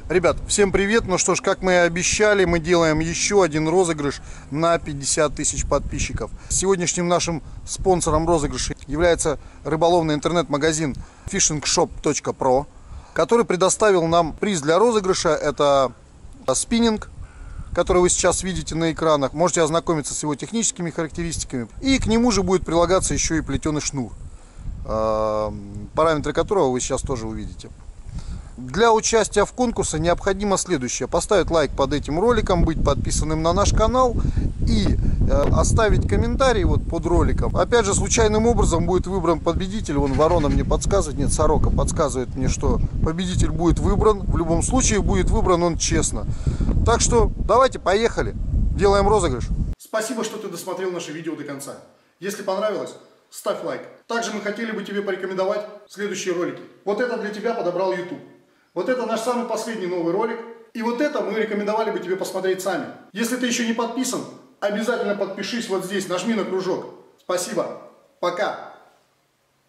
Ребят, всем привет! Ну что ж, как мы и обещали, мы делаем еще один розыгрыш на 50 тысяч подписчиков. Сегодняшним нашим спонсором розыгрыша является рыболовный интернет-магазин fishingshop.pro, который предоставил нам приз для розыгрыша. Это спиннинг, который вы сейчас видите на экранах. Можете ознакомиться с его техническими характеристиками. И к нему же будет прилагаться еще и плетеный шнур, параметры которого вы сейчас тоже увидите. Для участия в конкурсе необходимо следующее: поставить лайк под этим роликом, быть подписанным на наш канал и оставить комментарий вот под роликом. Опять же, случайным образом будет выбран победитель. Вон ворона мне подсказывает, нет, сорока подсказывает мне, что победитель будет выбран. В любом случае будет выбран он честно. Так что давайте, поехали, делаем розыгрыш. Спасибо, что ты досмотрел наше видео до конца. Если понравилось, ставь лайк. Также мы хотели бы тебе порекомендовать следующие ролики. Вот это для тебя подобрал YouTube. Вот это наш самый последний новый ролик. И вот это мы рекомендовали бы тебе посмотреть сами. Если ты еще не подписан, обязательно подпишись вот здесь, нажми на кружок. Спасибо. Пока.